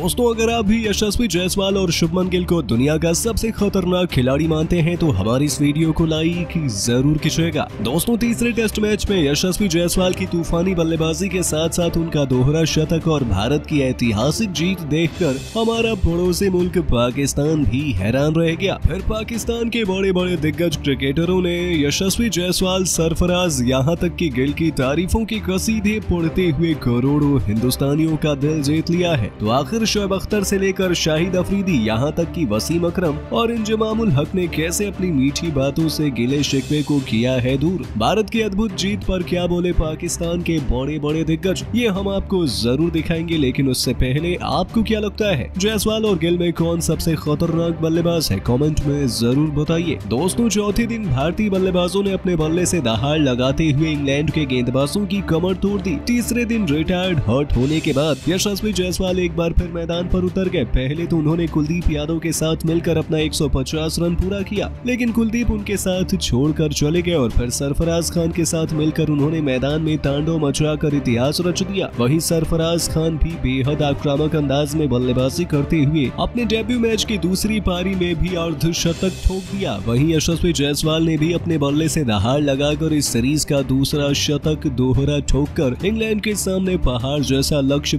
दोस्तों, अगर आप भी यशस्वी जायसवाल और शुभमन गिल को दुनिया का सबसे खतरनाक खिलाड़ी मानते हैं तो हमारी इस वीडियो को लाइक जरूर कीजिएगा। दोस्तों, तीसरे टेस्ट मैच में यशस्वी जायसवाल की तूफानी बल्लेबाजी के साथ साथ उनका दोहरा शतक और भारत की ऐतिहासिक जीत देखकर हमारा पड़ोसी मुल्क पाकिस्तान भी हैरान रह गया। फिर पाकिस्तान के बड़े बड़े दिग्गज क्रिकेटरों ने यशस्वी जायसवाल, सरफराज, यहाँ तक कि गिल की तारीफों की कसीदे पढ़ते हुए करोड़ों हिंदुस्तानियों का दिल जीत लिया है। तो आखिर शोएब अख्तर से लेकर शाहिद अफरीदी, यहाँ तक कि वसीम अकरम और इंजमामुल हक ने कैसे अपनी मीठी बातों से गिले शिकवे को किया है दूर। भारत की अद्भुत जीत पर क्या बोले पाकिस्तान के बड़े बड़े दिग्गज, ये हम आपको जरूर दिखाएंगे। लेकिन उससे पहले आपको क्या लगता है, जायसवाल और गिल में कौन सबसे खतरनाक बल्लेबाज है? कमेंट में जरूर बताइए। दोस्तों, चौथे दिन भारतीय बल्लेबाजों ने अपने बल्ले से दहाड़ लगाते हुए इंग्लैंड के गेंदबाजों की कमर तोड़ दी। तीसरे दिन रिटायर्ड हर्ट होने के बाद यशस्वी जायसवाल एक बार फिर मैदान पर उतर गए। पहले तो उन्होंने कुलदीप यादव के साथ मिलकर अपना 150 रन पूरा किया, लेकिन कुलदीप उनके साथ छोड़कर चले गए और फिर सरफराज खान के साथ मिलकर उन्होंने मैदान में तांडव मचाकर इतिहास रच दिया। वहीं सरफराज खान भी बेहद आक्रामक अंदाज में बल्लेबाजी करते हुए अपने डेब्यू मैच की दूसरी पारी में भी अर्धशतक ठोक दिया। वहीं यशस्वी जायसवाल ने भी अपने बल्ले से दहाड़ लगाकर इस सीरीज का दूसरा शतक दोहरा ठोककर इंग्लैंड के सामने पहाड़ जैसा लक्ष्य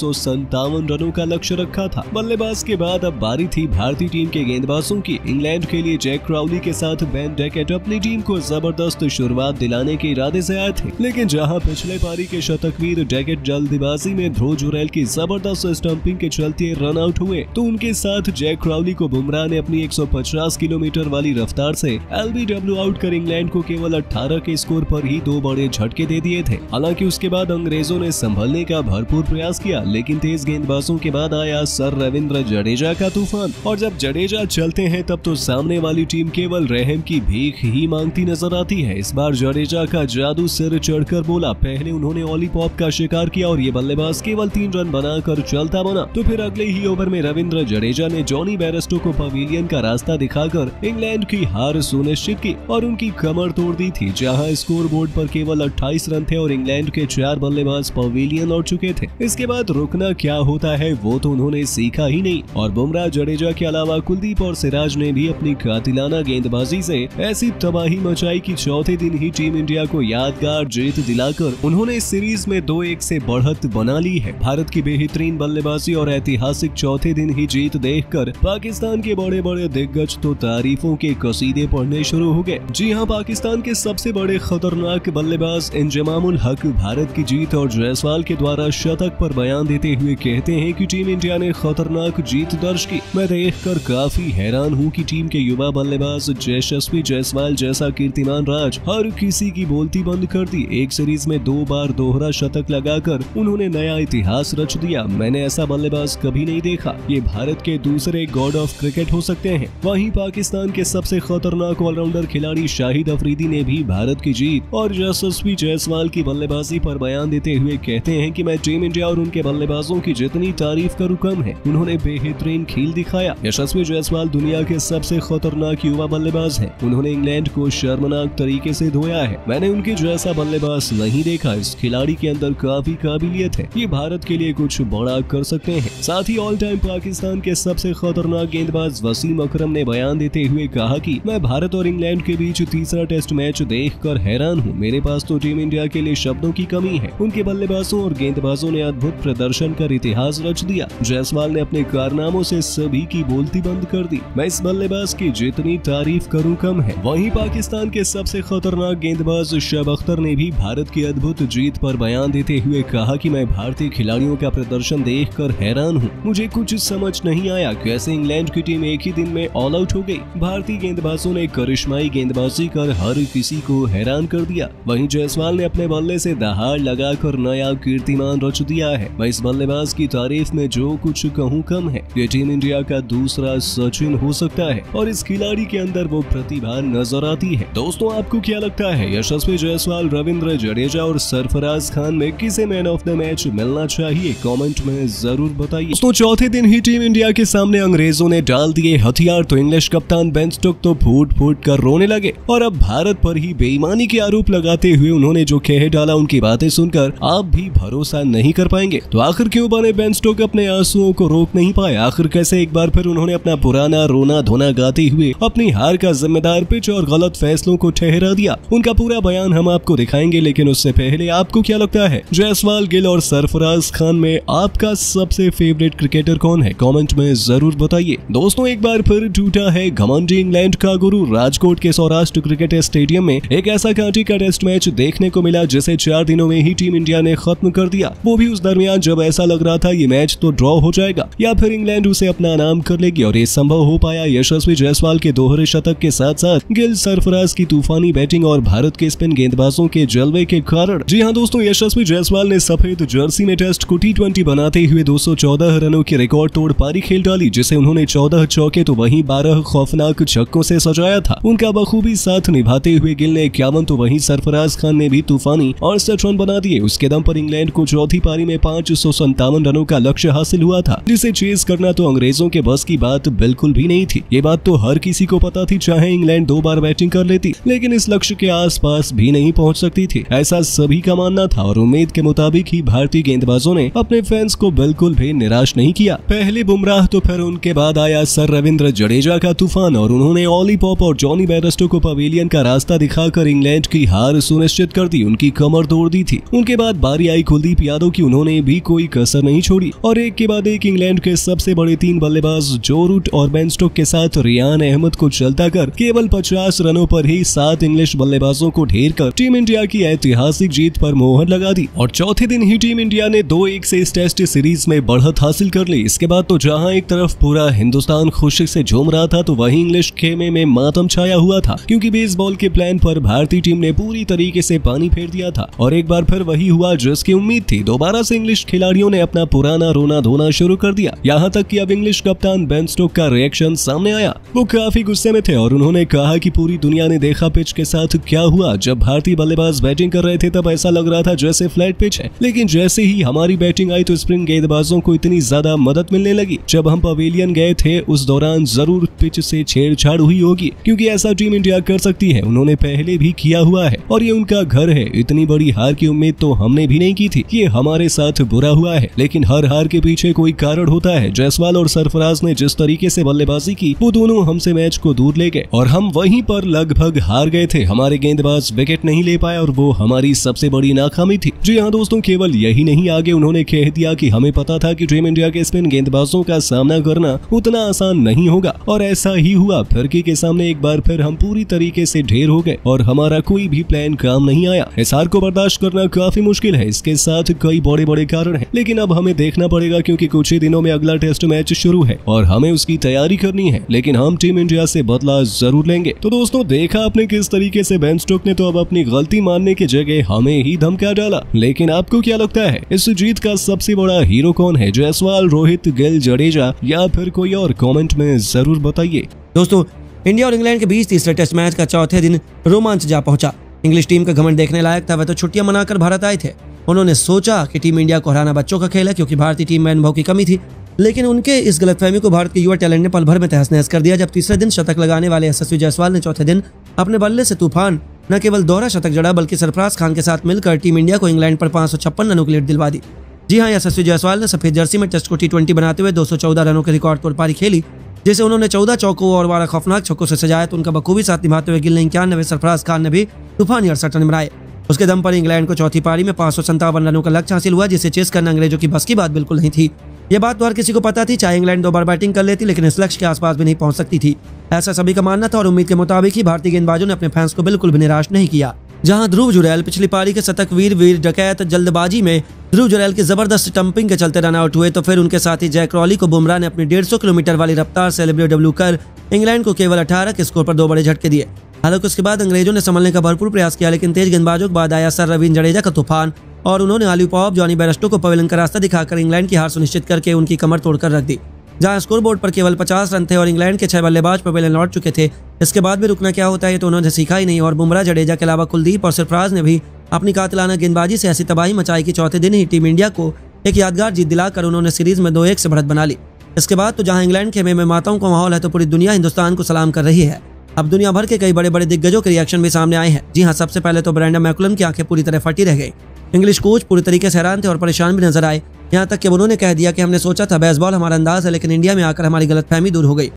557 रनों का लक्ष्य रखा था। बल्लेबाज के बाद अब बारी थी भारतीय टीम के गेंदबाजों की। इंग्लैंड के लिए जैक क्राउली के साथ बेन डैकेट अपनी टीम को जबरदस्त शुरुआत दिलाने के इरादे से आए थे, लेकिन जहां पिछले पारी के शतकवीर डैकेट जल्दबाजी में ध्रुव जुरैल की जबरदस्त स्टंपिंग के चलते रन आउट हुए, तो उनके साथ जैक क्राउली को बुमराह ने अपनी 150 किलोमीटर वाली रफ्तार से एलबीडब्ल्यू आउट कर इंग्लैंड को केवल 18 के स्कोर पर ही 2 बड़े झटके दे दिए थे। हालांकि उसके बाद अंग्रेजों ने संभलने का भरपूर प्रयास किया, लेकिन तेज गेंदबाजों के बाद आया सर रविंद्र जडेजा का तूफान। और जब जडेजा चलते हैं तब तो सामने वाली टीम केवल रहम की भीख ही मांगती नजर आती है। इस बार जडेजा का जादू सिर चढ़कर बोला। पहले उन्होंने ऑलीपॉप का शिकार किया और ये बल्लेबाज केवल 3 रन बनाकर चलता बना, तो फिर अगले ही ओवर में रविंद्र जडेजा ने जॉनी बेयरस्टो को पवेलियन का रास्ता दिखाकर इंग्लैंड की हार सुनिश्चित की और उनकी कमर तोड़ दी थी। जहां स्कोर बोर्ड पर केवल 28 रन थे और इंग्लैंड के 4 बल्लेबाज पवेलियन लौट चुके थे। इसके बाद रुकना क्या होता है वो तो उन्होंने सीखा ही नहीं और बुमराह, जडेजा के अलावा कुलदीप और सिराज ने भी अपनी कातिलाना गेंदबाजी से ऐसी तबाही मचाई कि चौथे दिन ही टीम इंडिया को यादगार जीत दिलाकर उन्होंने इस सीरीज में 2-1 से बढ़त बना ली है। भारत की बेहतरीन बल्लेबाजी और ऐतिहासिक चौथे दिन ही जीत देखकर पाकिस्तान के बड़े बड़े दिग्गज तो तारीफों के कसीदे पढ़ने शुरू हो गए। जी हां, पाकिस्तान के सबसे बड़े खतरनाक बल्लेबाज इंजमामुल हक भारत की जीत और जायसवाल के द्वारा शतक पर बयान देते हुए कहते हैं कि टीम इंडिया ने खतरनाक जीत दर्ज की। मैं देखकर काफी हैरान हूं कि टीम के युवा बल्लेबाज यशस्वी जायसवाल जैसा कीर्तिमान राज हर किसी की बोलती बंद कर दी। एक सीरीज में 2 बार दोहरा शतक लगाकर उन्होंने नया इतिहास रच दिया। मैंने ऐसा बल्लेबाज कभी नहीं देखा। ये भारत के दूसरे गॉड ऑफ क्रिकेट हो सकते हैं। वहीं पाकिस्तान के सबसे खतरनाक ऑलराउंडर खिलाड़ी शाहिद अफरीदी ने भी भारत की जीत और यशस्वी जायसवाल की बल्लेबाजी पर बयान देते हुए कहते हैं कि मैं टीम इंडिया और उनके बल्लेबाजों की जितनी तारीफ करूं कम है। उन्होंने बेहतरीन खेल दिखाया। यशस्वी जायसवाल दुनिया के सबसे खतरनाक युवा बल्लेबाज हैं। उन्होंने इंग्लैंड को शर्मनाक तरीके से धोया है। मैंने उनके जैसा बल्लेबाज नहीं देखा। इस खिलाड़ी के अंदर काफी काबिलियत है। ये भारत के लिए कुछ बड़ा कर सकते हैं। साथ ही ऑल टाइम पाकिस्तान के सबसे खतरनाक गेंदबाज वसीम अकरम ने बयान देते हुए कहा कि मैं भारत और इंग्लैंड के बीच तीसरा टेस्ट मैच देखकर हैरान हूँ। मेरे पास तो टीम इंडिया के लिए शब्दों की कमी है। उनके बल्लेबाजों और गेंदबाजों ने अद्भुत प्रदर्शन कर इतिहास रच दिया। जायसवाल ने अपने कारनामों से सभी की बोलती बंद कर दी। मैं इस बल्लेबाज की जितनी तारीफ करूं कम है। वहीं पाकिस्तान के सबसे खतरनाक गेंदबाज शोएब अख्तर ने भी भारत की अद्भुत जीत पर बयान देते हुए कहा कि मैं भारतीय खिलाड़ियों का प्रदर्शन देखकर हैरान हूं। मुझे कुछ समझ नहीं आया कैसे इंग्लैंड की टीम एक ही दिन में ऑल आउट हो गई। भारतीय गेंदबाजों ने करिश्माई गेंदबाजी कर हर किसी को हैरान कर दिया। वहीं जायसवाल ने अपने बल्ले से दहाड़ लगाकर नया कीर्तिमान रच दिया है। मैं इस बल्लेबाज की तारीफ में जो कुछ कहूँ कम है। ये टीम इंडिया का दूसरा सचिन हो सकता है और इस खिलाड़ी के अंदर वो प्रतिभा नजर आती है। दोस्तों, आपको क्या लगता है, यशस्वी जायसवाल, रविंद्र जडेजा और सरफराज खान में किसे मैन ऑफ द मैच मिलना चाहिए? कमेंट में जरूर बताइए। दोस्तों, चौथे दिन ही टीम इंडिया के सामने अंग्रेजों ने डाल दिए हथियार तो इंग्लिश कप्तान बेन स्टोक्स तो फूट फूट कर रोने लगे और अब भारत पर ही बेईमानी के आरोप लगाते हुए उन्होंने जो कह डाला उनकी बातें सुनकर आप भी भरोसा नहीं कर पाएंगे। तो आखिर क्यों बने बेन स्टोक्स अपने आंसुओं को रोक नहीं पाए। आखिर कैसे एक बार फिर उन्होंने अपना पुराना रोना धोना गाते हुए अपनी हार का जिम्मेदार पिच और गलत फैसलों को ठहरा दिया। उनका पूरा बयान हम आपको दिखाएंगे, लेकिन उससे पहले आपको क्या लगता है जायसवाल, गिल और सरफराज खान में आपका सबसे फेवरेट क्रिकेटर कौन है? कमेंट में जरूर बताइए। दोस्तों, एक बार फिर टूटा है घमंडी इंग्लैंड का गुरु। राजकोट के सौराष्ट्र क्रिकेट स्टेडियम में एक ऐसा कांटे का टेस्ट मैच देखने को मिला जिसे 4 दिनों में ही टीम इंडिया ने खत्म कर दिया। वो भी उस दरमियान जब ऐसा लग रहा था ये मैच तो ड्रॉ हो जाएगा या फिर इंग्लैंड उसे अपना नाम कर लेगी, और ये संभव हो पाया यशस्वी जायसवाल के दोहरे शतक के साथ साथ गिल सरफराज की तूफानी बैटिंग और भारत के स्पिन गेंदबाजों के जलवे के कारण। जी हां दोस्तों, यशस्वी जायसवाल ने सफेद जर्सी में टेस्ट को T20 बनाते हुए 214 रनों की रिकॉर्ड तोड़ पारी खेल डाली, जिसे उन्होंने 14 चौके तो वहीं 12 खौफनाक छक्कों से सजाया था। उनका बखूबी साथ निभाते हुए गिल ने 51 तो वहीं सरफराज खान ने भी तूफानी 68 रन बना दिए। उसके दम पर इंग्लैंड को चौथी पारी में 557 रनों का लक्ष्य हासिल हुआ था, जिसे चेज करना तो अंग्रेजों के बस की बात बिल्कुल भी नहीं थी। ये बात तो हर किसी को पता थी, चाहे इंग्लैंड 2 बार बैटिंग कर लेती लेकिन इस लक्ष्य के आसपास भी नहीं पहुंच सकती थी, ऐसा सभी का मानना था। और उम्मीद के मुताबिक ही भारतीय गेंदबाजों ने अपने फैंस को बिल्कुल भी निराश नहीं किया। पहले बुमराह तो फिर उनके बाद आया सर रविंद्र जडेजा का तूफान, और उन्होंने ऑली पॉप और जॉनी बेयरस्टो को पवेलियन का रास्ता दिखाकर इंग्लैंड की हार सुनिश्चित कर दी, उनकी कमर तोड़ दी थी। उनके बाद बारी आई कुलदीप यादव की, उन्होंने भी कोई कसर नहीं छोड़ी और एक के बाद एक इंग्लैंड के सबसे बड़े 3 बल्लेबाज जो रूट और बेन स्टोक के साथ रियान अहमद को चलता कर केवल 50 रनों पर ही 7 इंग्लिश बल्लेबाजों को ढेर कर टीम इंडिया की ऐतिहासिक जीत पर मोहर लगा दी। और चौथे दिन ही टीम इंडिया ने 2-1 से इस टेस्ट सीरीज में बढ़त हासिल कर ली। इसके बाद तो जहां एक तरफ पूरा हिंदुस्तान खुशी से झूम रहा था तो वहीं इंग्लिश खेमे में मातम छाया हुआ था, क्योंकि बेसबॉल के प्लान पर भारतीय टीम ने पूरी तरीके से पानी फेर दिया था। और एक बार फिर वही हुआ जिसकी उम्मीद थी। दोबारा से इंग्लिश खिलाड़ियों ने अपना पुराना रोना धोना शुरू कर दिया, यहाँ तक कि अब इंग्लिश कप्तान बेन स्टोक का रिएक्शन सामने आया। वो काफी गुस्से में थे और उन्होंने कहा कि पूरी दुनिया ने देखा पिच के साथ क्या हुआ। जब भारतीय बल्लेबाज बैटिंग कर रहे थे तब ऐसा लग रहा था जैसे फ्लैट पिच है, लेकिन जैसे ही हमारी बैटिंग आई तो स्पिन गेंदबाजों को इतनी ज्यादा मदद मिलने लगी। जब हम पवेलियन गए थे उस दौरान जरूर पिच से छेड़छाड़ हुई होगी, क्योंकि ऐसा टीम इंडिया कर सकती है, उन्होंने पहले भी किया हुआ है और ये उनका घर है। इतनी बड़ी हार की उम्मीद तो हमने भी नहीं की थी। ये हमारे साथ बुरा हुआ है, लेकिन हर हार के पीछे कोई कारण होता है। जायसवाल और सरफराज ने जिस तरीके से बल्लेबाजी की वो दोनों हमसे मैच को दूर ले गए और हम वहीं पर लगभग हार गए थे। हमारे गेंदबाज विकेट नहीं ले पाए और वो हमारी सबसे बड़ी नाकामी थी। जी हाँ दोस्तों, केवल यही नहीं, आगे उन्होंने कह दिया कि हमें पता था कि टीम इंडिया के स्पिन गेंदबाजों का सामना करना उतना आसान नहीं होगा, और ऐसा ही हुआ। फिरकी के सामने एक बार फिर हम पूरी तरीके से ढेर हो गए और हमारा कोई भी प्लान काम नहीं आया। इस हार को बर्दाश्त करना काफी मुश्किल है, इसके साथ कई बड़े बड़े कारण हैं, लेकिन अब हमें देखना पड़ेगा क्योंकि कुछ ही दिनों में अगला टेस्ट मैच शुरू है और हमें उसकी तैयारी करनी है। लेकिन हम टीम इंडिया से बदला जरूर लेंगे। तो दोस्तों, देखा आपने किस तरीके से बेन स्टोक ने तो अब अपनी गलती मानने की जगह हमें ही धमका डाला। लेकिन आपको क्या लगता है इस जीत का सबसे बड़ा हीरो कौन है? जायसवाल, रोहित, गिल, जडेजा या फिर कोई और? कमेंट में जरूर बताइए। दोस्तों, इंडिया और इंग्लैंड के बीच तीसरे टेस्ट मैच का चौथे दिन रोमांच जा पहुंचा। इंग्लिश टीम का घमंड देखने लायक था। वह तो छुट्टियां मनाकर भारत आए थे। उन्होंने सोचा कि टीम इंडिया को हराना बच्चों का खेल है, क्योंकि भारतीय टीम में अनुभव की कमी थी। लेकिन उनके इस गलतफहमी को भारत के युवा टैलेंट ने पल भर में तहस नहस कर दिया, जब तीसरे दिन शतक लगाने वाले यशस्वी जायसवाल ने चौथे दिन अपने बल्ले से तूफान न केवल दोहरा शतक जड़ा बल्कि सरफराज खान के साथ मिलकर टीम इंडिया को इंग्लैंड पर 556 रनों की लीड दिलवा दी। जी हाँ, यशस्वी जायसवाल ने सफेद जर्सी में टेस्ट को T20 बनाते हुए 214 रनों के रिकॉर्ड तोड़ पारी खेली, जिसे उन्होंने 14 चौकों और 12 खौफनाक छक्कों से सजाया। तो उनका बखूबी साथ निभाते हुए गिल ने 91, सरफराज खान ने भी तूफानी 68 रन बनाए। उसके दम पर इंग्लैंड को चौथी पारी में 557 रनों का लक्ष्य हासिल हुआ, जिसे चेस करना अंग्रेजों की बस की बात बिल्कुल नहीं थी। यह बात तो हर किसी को पता थी, चाहे इंग्लैंड 2 बार बैटिंग कर लेती लेकिन इस लक्ष्य के आसपास भी नहीं पहुंच सकती थी, ऐसा सभी का मानना था। और उम्मीद के मुताबिक ही भारतीय गेंदबाजों ने अपने फैंस को बिल्कुल भी निराश नहीं किया। जहां ध्रुव जुरैल पिछली पारी के शतक वीर डकैत जल्दबाजी में ध्रुव जुरैल की जबरदस्त स्टंपिंग के चलते रन आउट हुए, तो फिर उनके साथी जैक क्रॉली को बुमराह ने अपनी 150 किलोमीटर वाली रफ्तार से LBW कर इंग्लैंड को केवल 18 के स्कोर पर 2 बड़े झटके दिए। हालांकि उसके बाद अंग्रेजों ने संभलने का भरपूर प्रयास किया, लेकिन तेज गेंदबाजों के बाद आया सर रविंद्र जडेजा का तूफान और उन्होंने ऑली पॉप, जॉनी बेयरस्टो को पवेलियन का रास्ता दिखाकर इंग्लैंड की हार सुनिश्चित करके उनकी कमर तोड़कर रख दी। जहां स्कोरबोर्ड पर केवल 50 रन थे और इंग्लैंड के 6 बल्लेबाज पवेलियन लौट चुके थे, इसके बाद भी रुकना क्या होता है तो उन्होंने सीखा ही नहीं। और बुमराह, जडेजा के अलावा कुलदीप और सरफराज ने भी अपनी कातिलाना गेंदबाजी से ऐसी तबाही मचाई कि चौथे दिन ही टीम इंडिया को एक यादगार जीत दिलाकर उन्होंने सीरीज में 2-1 से बढ़त बना ली। इसके बाद तो जहां इंग्लैंड खेमे में माताओं का माहौल है तो पूरी दुनिया हिंदुस्तान को सलाम कर रही है। अब दुनिया भर के कई बड़े बड़े दिग्गजों के रिएक्शन भी सामने आए हैं। जी हाँ, सबसे पहले तो ब्रेंडन मैकुलम की आंखें पूरी तरह फटी रह गई। इंग्लिश कोच पूरी तरीके से हैरान थे और परेशान भी नजर आए। यहाँ तक कि उन्होंने कह दिया कि हमने सोचा था बेसबॉल हमारा अंदाज है, लेकिन इंडिया में आकर हमारी गलतफहमी दूर हो गई।